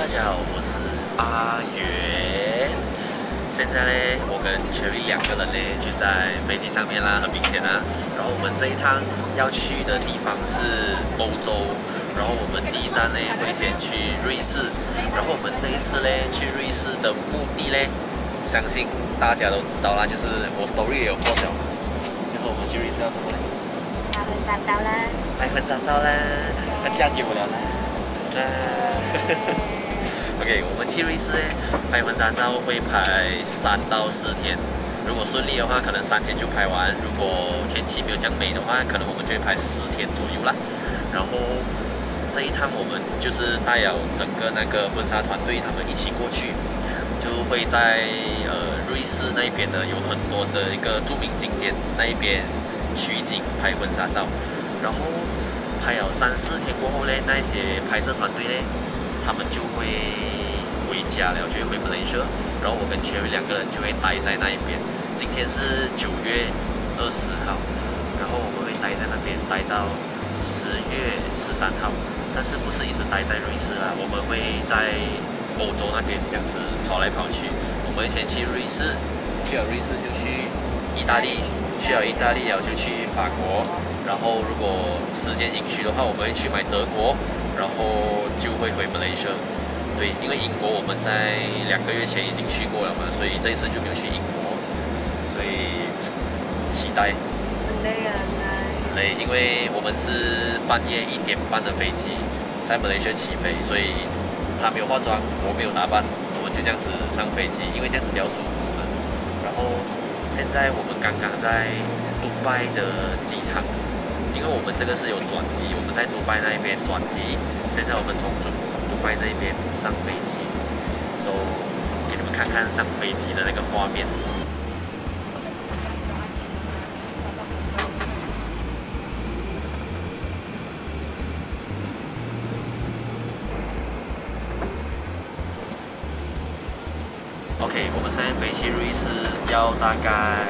大家好，我是阿元。现在呢，我跟 Cherry 两个人呢就在飞机上面啦，很明显啊。然后我们这一趟要去的地方是欧洲，然后我们第一站呢会先去瑞士。然后我们这一次呢去瑞士的目的呢，相信大家都知道啦，就是我 story 也有 post 嘛，就是我们去瑞士要怎么呢？ 拍婚纱照啦， 拍婚纱照啦，她嫁给我了啦。OK， 我们去瑞士拍婚纱照会拍3到4天，如果顺利的话，可能3天就拍完；如果天气没有这样美的话，可能我们就会拍4天左右啦。然后这一趟我们就是带了整个那个婚纱团队，他们一起过去，就会在瑞士那边呢有很多的一个著名景点，那一边取景拍婚纱照，然后拍了3、4天过后呢，那些拍摄团队呢，他们就会回家了，就会回马来西亚。然后我跟 Cherry 两个人就会待在那一边。今天是9月20号，然后我们会待在那边待到10月13号。但是不是一直待在瑞士啦，我们会在欧洲那边这样子跑来跑去。我们先去瑞士，去了瑞士就去意大利，去了意大利了就去法国。然后如果时间允许的话，我们会去买德国，然后就会回马来西亚。对，因为英国我们在2个月前已经去过了嘛，所以这一次就没有去英国，所以期待。 很累啊， 很累，因为我们是半夜1点半的飞机，在马来西亚起飞，所以他没有化妆，我没有打扮，我们就这样子上飞机，因为这样子比较舒服嘛。然后现在我们刚刚在杜拜的机场。因为我们这个是有转机，我们在杜拜那一边转机，现在我们从杜拜这一边上飞机，给你们看看上飞机的那个画面。OK， 我们现在飞去瑞士要大概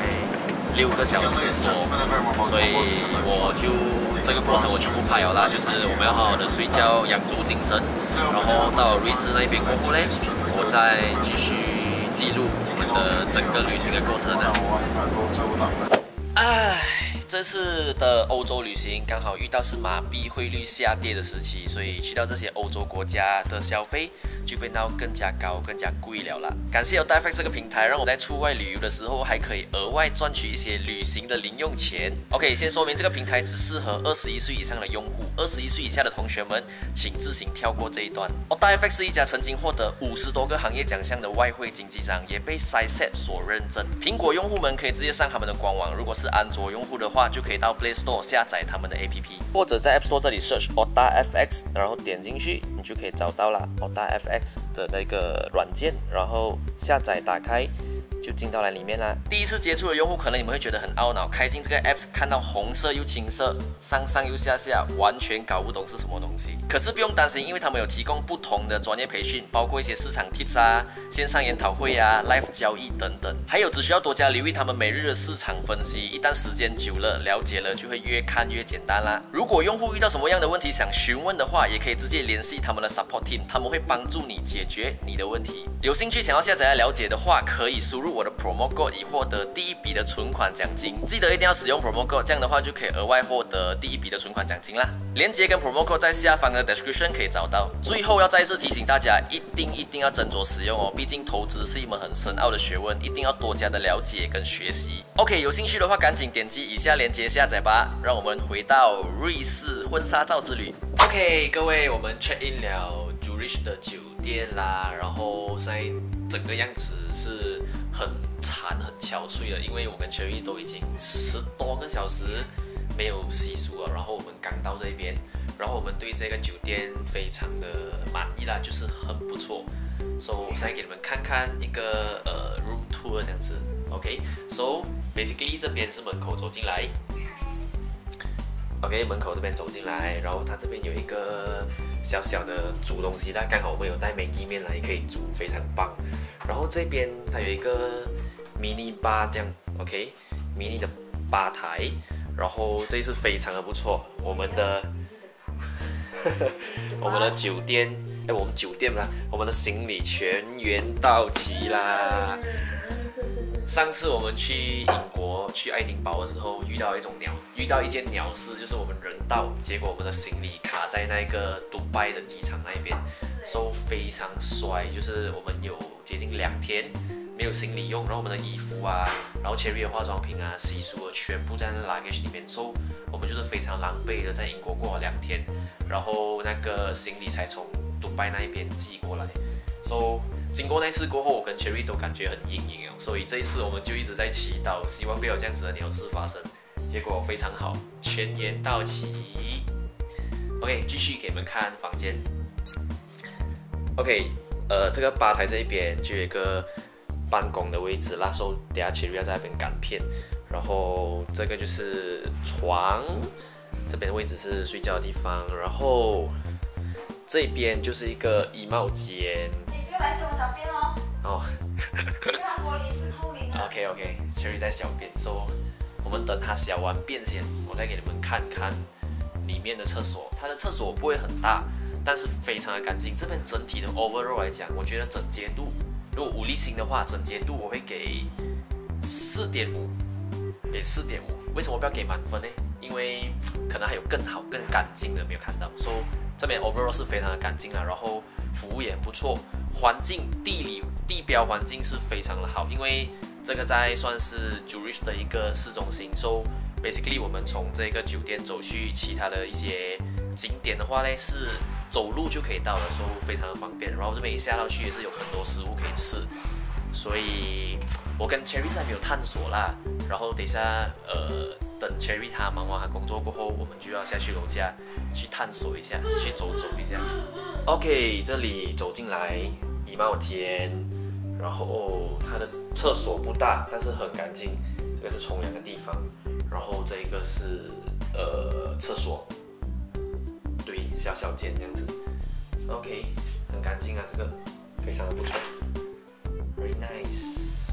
6个小时多，所以我就这个过程我就不拍了啦，就是我们要好好的睡觉，养足精神，然后到瑞士那边过后呢，我再继续记录我们的整个旅行的过程呢。这次的欧洲旅行刚好遇到是马币汇率下跌的时期，所以去到这些欧洲国家的消费就变到更加高、更加贵了啦。感谢有 DiveX 这个平台，让我在出外旅游的时候还可以额外赚取一些旅行的零用钱。OK， 先说明这个平台只适合21岁以上的用户，21岁以下的同学们请自行跳过这一段。DiveX 是一家曾经获得50多个行业奖项的外汇经纪商，也被 SciSet 所认证。苹果用户们可以直接上他们的官网，如果是安卓用户的话，就可以到 Play Store 下载他们的 APP， 或者在 App Store 这里 search DiveX， 然后点进去，你就可以找到了 DiveX 的那个软件，然后下载打开。就进到来里面啦。第一次接触的用户，可能你们会觉得很懊恼，开进这个 apps 看到红色又青色，上上又下下，完全搞不懂是什么东西。可是不用担心，因为他们有提供不同的专业培训，包括一些市场 tips 啊、线上研讨会啊、live 交易等等。还有只需要多加留意他们每日的市场分析，一旦时间久了，了解了就会越看越简单啦。如果用户遇到什么样的问题想询问的话，也可以直接联系他们的 support team， 他们会帮助你解决你的问题。有兴趣想要下载来了解的话，可以输入我的 promo code 以获得第一笔的存款奖金。记得一定要使用 promo code， 这样的话就可以额外获得第一笔的存款奖金啦。链接跟 promo code 在下方的 description 可以找到。最后要再次提醒大家，一定要斟酌使用哦，毕竟投资是一门很深奥的学问，一定要多加的了解跟学习。OK， 有兴趣的话赶紧点击以下链接下载吧。让我们回到瑞士婚纱照之旅。OK， 各位，我们 check in 了 Zurich 的酒店啦，然后现在整个样子是很惨很憔悴了，因为我跟 Cherry 都已经10多个小时没有洗漱了，然后我们刚到这边，然后我们对这个酒店非常的满意啦，就是很不错。我现在给你们看看一个room tour 这样子 ，OK，basically 这边是门口走进来。OK， 门口这边走进来，然后它这边有一个小小的煮东西啦，刚好我们有带Maggi面来，可以煮，非常棒。然后这边它有一个 mini bar 这样 ，OK，mini 的吧台，然后这一次非常的不错，我们的我们的酒店，我们酒店啦，我们的行李全员到齐啦。上次我们去英国去爱丁堡的时候，遇到一件鸟事，就是我们人到，结果我们的行李卡在那个杜拜的机场那边，非常衰，就是我们有接近2天没有行李用，然后我们的衣服啊，然后 Cherry 的化妆品啊、洗漱全部在那 luggage 里面，我们就是非常狼狈的在英国过了2天，然后那个行李才从杜拜那边寄过来。经过那次过后，我跟 Cherry 都感觉很阴影哦，所以这一次我们就一直在祈祷，希望不要有这样子的鸟事发生。结果非常好，全员到齐。OK， 继续给你们看房间。OK， 这个吧台这一边就有一个办公的位置啦，等下 Cherry 要在那边赶片。然后这个就是床，这边的位置是睡觉的地方，然后这边就是一个衣帽间。 你不要来洗我小便哦。 哦。 玻璃是透明的。 OK，Cherry 在小便，我们等他小完便先，我再给你们看看里面的厕所。它的厕所不会很大，但是非常的干净。这边整体的 overall 来讲，我觉得整洁度，如果5粒星的话，整洁度我会给4.5，给4.5。为什么不要给满分呢？因为可能还有更好、更干净的没有看到。这边 overall 是非常的干净啦，然后服务也很不错，环境地标环境是非常的好，因为这个算是 Zurich 的一个市中心。basically 我们从这个酒店走去其他的一些景点的话呢，是走路就可以到了，非常的方便。然后这边一下到去也是有很多食物可以吃，所以我跟 Cherry 还没有探索啦。然后等一下等 Cherry 他忙完他工作过后，我们就要下去楼下去探索一下，去走一下。OK， 这里走进来衣帽间，然后它的厕所不大，但是很干净。这个是冲凉的地方，然后这个是厕所，对，小间这样子。OK， 很干净啊，这个非常的不错 ，very nice。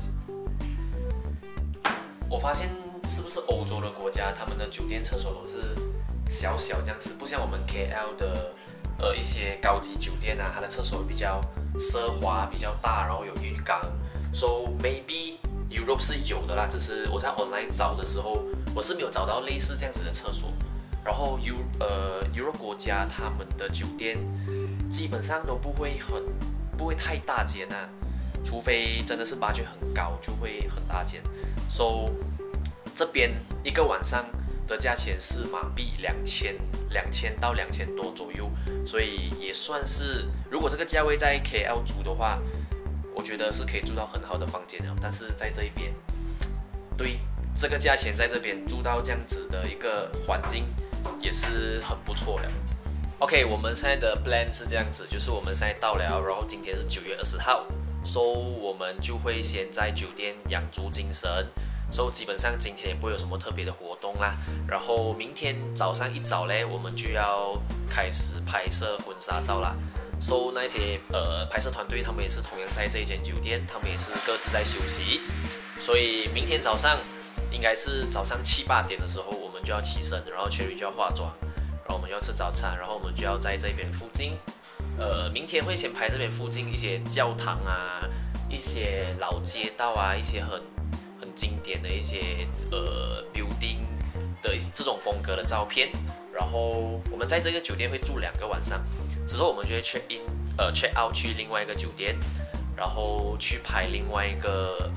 我发现是不是欧洲的国家，他们的酒店厕所都是小这样子，不像我们 KL 的一些高级酒店啊，它的厕所比较奢华、比较大，然后有浴缸。maybe Europe 是有的啦，只是我在 online 找的时候，我是没有找到类似这样子的厕所。然后Europe 国家他们的酒店基本上都不会太大间啊，除非真的是budget很高，就会很大间。这边一个晚上的价钱是马币2000到2000多左右，所以也算是，如果这个价位在 KL 住的话，我觉得是可以住到很好的房间的。但是在这一边，对这个价钱在这边住到这样子的一个环境，也是很不错的。OK， 我们现在的 plan 是这样子，就是我们现在到了，然后今天是9月20号，我们就会先在酒店养足精神。基本上今天也不会有什么特别的活动啦。然后明天早上一早嘞，我们就要开始拍摄婚纱照啦。那些拍摄团队他们也是同样在这一间酒店，他们也是各自在休息。所以明天早上应该是早上7、8点的时候，我们就要起身，然后 Cherry 就要化妆，然后我们就要吃早餐，然后我们就要在这边附近，明天会先拍这边附近一些教堂啊、一些老街道啊、一些很经典的一些building 的这种风格的照片。然后我们在这个酒店会住2个晚上，之后我们就会 check out 去另外一个酒店，然后去拍另外一个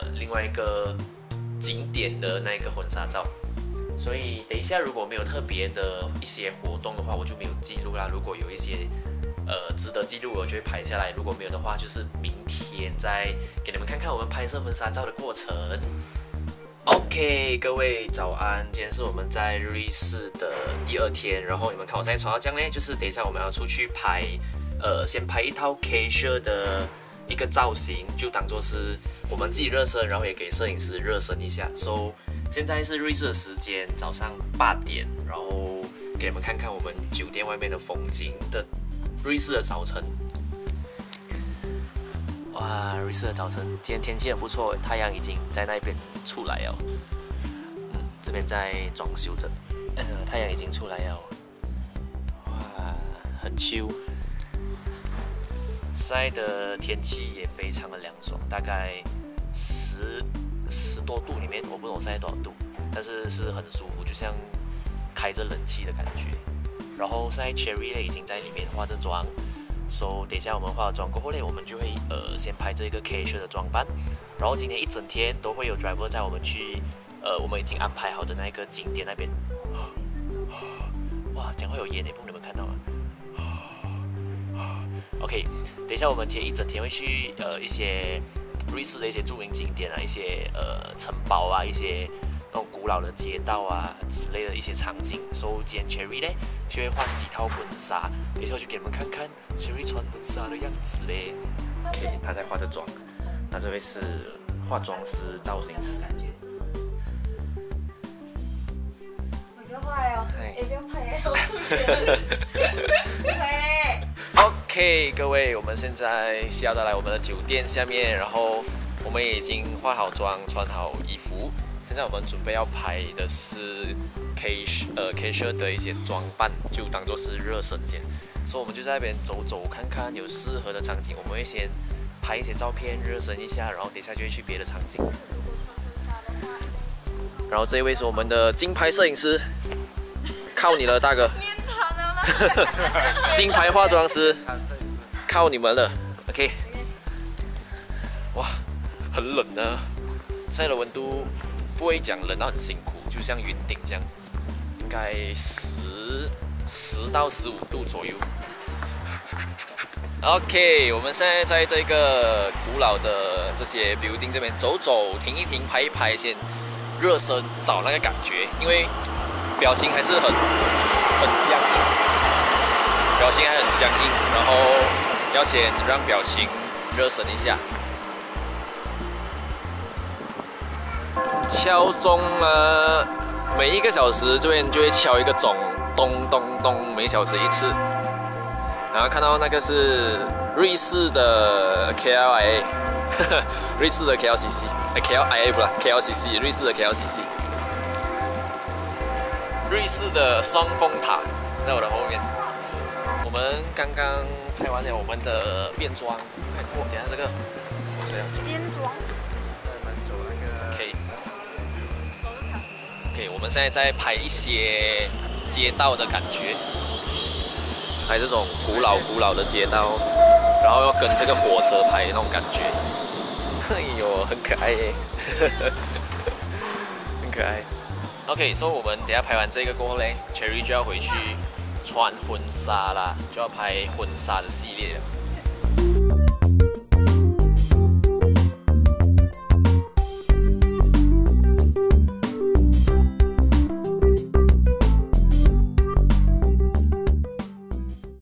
景点的那个婚纱照。所以等一下如果没有特别的一些活动的话，我就没有记录啦。如果有一些值得记录，我就会拍下来。如果没有的话，就是明天再给你们看看我们拍摄婚纱照的过程。OK， 各位早安，今天是我们在瑞士的第2天，然后你们看我现在穿到这样呢，就是等一下我们要出去拍，先拍一套 casual 的一个造型，就当做是我们自己热身，然后也给摄影师热身一下。现在是瑞士的时间早上8点，然后给你们看看我们酒店外面的风景的瑞士的早晨。哇，瑞士的早晨，今天天气很不错，太阳已经在那边出来了。这边在装修着，太阳已经出来了。哇， 很 chill。现在的天气也非常的凉爽，大概10多度里面，我不懂现在多少度，但是是很舒服，就像开着冷气的感觉。然后现在 Cherry 呢已经在里面化着妆。So， 等一下我们化了妆过后呢，我们就会先拍这个 casual 的装扮，然后今天一整天都会有 driver 载我们去我们已经安排好的那个景点那边。哇，讲话有烟呢，不知道你们看到吗？OK， 等一下我们今天一整天会去一些瑞士的一些著名景点啊，一些城堡啊，一些那种古老的街道啊之类的一些场景。So， 今天 Cherry 呢就会换几套婚纱，等一下我就给你们看看 Cherry 穿婚纱的样子嘞。OK， 她在化着妆，那这位是化妆师、造型师。 我不要拍哦，也不要拍哦，对。 OK， 各位，我们现在下到来我们的酒店下面，然后我们也已经化好妆、穿好衣服。现在我们准备要拍的是 casual 的一些装扮，就当做是热身先。所以我们就在那边走走看看，有适合的场景，我们会先拍一些照片热身一下，然后等一下就会去别的场景。然后这一位是我们的金牌摄影师，靠你了，大哥。金牌化妆师，靠你们了。OK。哇，很冷呢，现在的温度不会讲冷到很辛苦，就像云顶这样，应该10到15度左右。OK， 我们现在在这个古老的这些 building 这边走走、停一停、拍一拍，先热身，找那个感觉，因为表情还是很僵硬。表情还很僵硬，然后要先让表情热身一下。敲钟了，每1个小时这边就会敲一个钟，咚咚咚，每小时1次。然后看到那个是瑞士的 KLIA， 瑞士的 KLCC，KLIA 不啦 ，KLCC， 瑞士的 KLCC， 瑞士的双峰塔在我的后面。我们刚刚拍完了我们的变装，等一下这个我这样走。 变装。 走那个。 OK， 我们现在在拍一些街道的感觉，拍这种古老的街道，然后要跟这个火车拍那种感觉。哎呦，很可爱耶，很可爱。OK， 所以我们等一下拍完这个过后呢 ，Cherry 就要回去穿婚纱啦，就要拍婚纱的系列了。